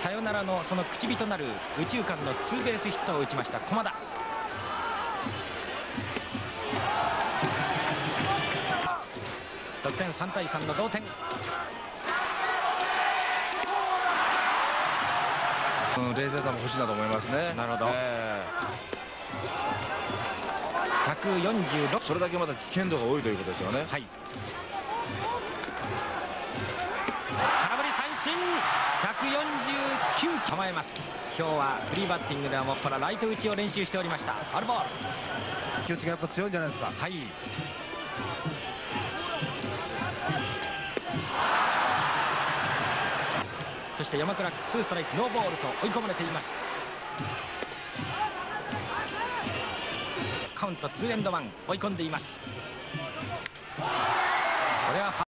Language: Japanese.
サヨナラのその口火となる右中間のツーベースヒットを打ちました駒田。得点3対3の同点。 冷静さも欲しいなと思いますね。 なるほど。146。 それだけまだ危険度が多いということですよね。 はい。空振り三振。149構えます。今日はフリーバッティングではもっぱらライト打ちを練習しておりました。ファウルボール。 気持ちがやっぱ強いんじゃないですか。 はい。そして山倉2ストライクノーボールと追い込まれています。カウント2&1追い込んでいます。これは